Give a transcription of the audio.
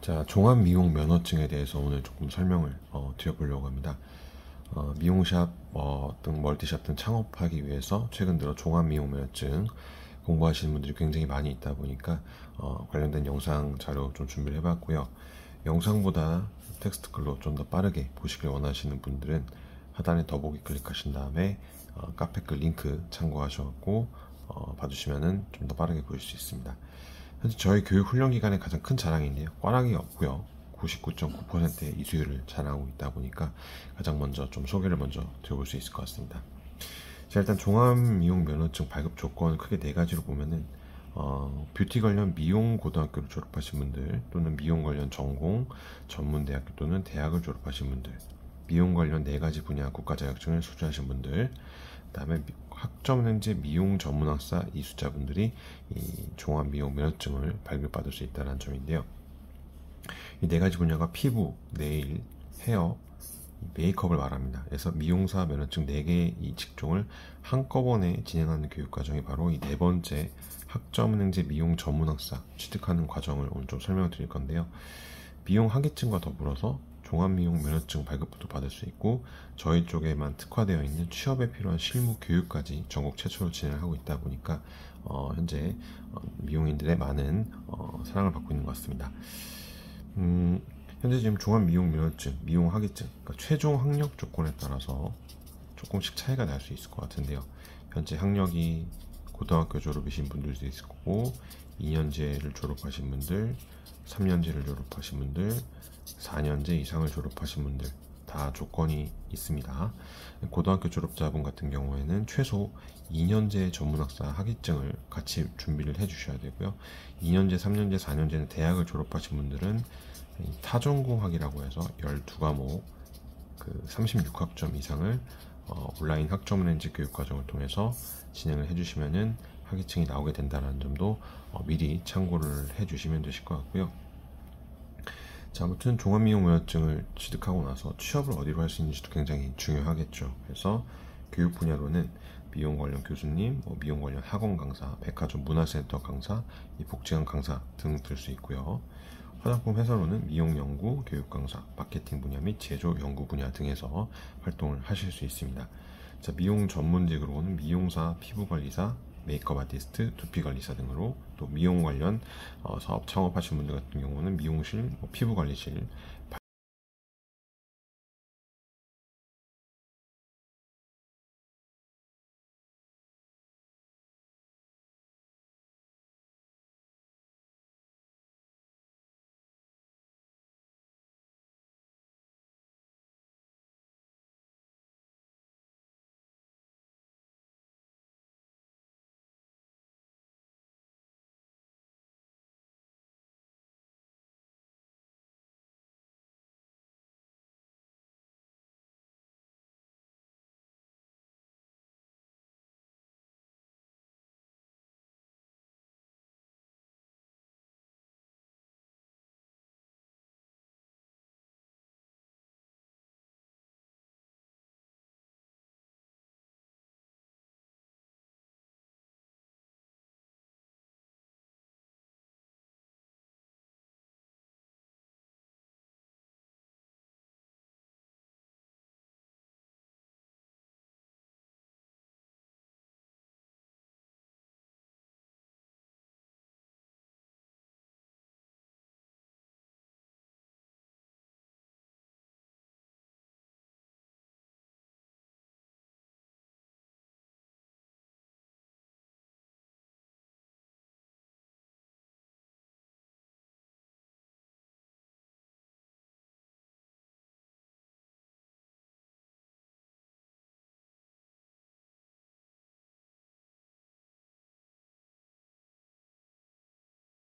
자, 종합 미용 면허증에 대해서 오늘 조금 설명을 드려보려고 합니다. 미용샵 등 멀티샵 등 창업하기 위해서 최근 들어 종합 미용 면허증 공부하시는 분들이 굉장히 많이 있다 보니까 관련된 영상 자료 좀 준비를 해봤고요. 영상보다 텍스트 글로 좀 더 빠르게 보시길 원하시는 분들은 하단에 더보기 클릭하신 다음에 카페 글 링크 참고하셔서 봐주시면 좀 더 빠르게 보실 수 있습니다. 현재 저희 교육 훈련 기관의 가장 큰 자랑인데요. 꽈락이 없고요. 99.9%의 이수율을 자랑하고 있다 보니까 가장 먼저 좀 소개를 먼저 드려볼 수 있을 것 같습니다. 자, 일단 종합 미용 면허증 발급 조건 크게 네 가지로 보면은 뷰티 관련 미용 고등학교를 졸업하신 분들 또는 미용 관련 전공 전문대학교 또는 대학을 졸업하신 분들, 미용 관련 네 가지 분야 국가 자격증을 수주하신 분들, 그다음에 학점은행제 미용 전문학사 이수자분들이 이 종합 미용 면허증을 발급받을 수 있다는 점인데요. 이 네 가지 분야가 피부, 네일, 헤어, 메이크업을 말합니다. 그래서 미용사 면허증 4개의 이 직종을 한꺼번에 진행하는 교육 과정이 바로 이 네 번째 학점은행제 미용 전문학사 취득하는 과정을 오늘 좀 설명을 드릴 건데요. 미용 학위증과 더불어서 종합미용 면허증 발급도 받을 수 있고 저희 쪽에만 특화되어 있는 취업에 필요한 실무 교육까지 전국 최초로 진행하고 있다 보니까 현재 미용인들의 많은 사랑을 받고 있는 것 같습니다. 현재 지금 종합미용 면허증, 미용 학위증, 그러니까 최종 학력 조건에 따라서 조금씩 차이가 날 수 있을 것 같은데요. 현재 학력이 고등학교 졸업이신 분들도 있을 거고 2년제를 졸업하신 분들, 3년제를 졸업하신 분들, 4년제 이상을 졸업하신 분들 다 조건이 있습니다. 고등학교 졸업자분 같은 경우에는 최소 2년제 전문학사 학위증을 같이 준비를 해 주셔야 되고요. 2년제, 3년제, 4년제는 대학을 졸업하신 분들은 타전공학이라고 해서 12과목 36학점 이상을 온라인 학점은행제 교육과정을 통해서 진행을 해주시면은 학위증이 나오게 된다는 점도 미리 참고를 해주시면 되실 것 같고요. 자, 아무튼 종합미용 면허증을 취득하고 나서 취업을 어디로 할 수 있는지도 굉장히 중요하겠죠. 그래서 교육 분야로는 미용 관련 교수님, 미용 관련 학원 강사, 백화점 문화센터 강사, 복지관 강사 등 들 수 있고요. 화장품 회사로는 미용 연구, 교육 강사, 마케팅 분야 및 제조 연구 분야 등에서 활동을 하실 수 있습니다. 자, 미용 전문직으로는 미용사, 피부관리사, 메이크업 아티스트, 두피관리사 등으로 또 미용 관련 사업 창업하신 분들 같은 경우는 미용실, 피부관리실,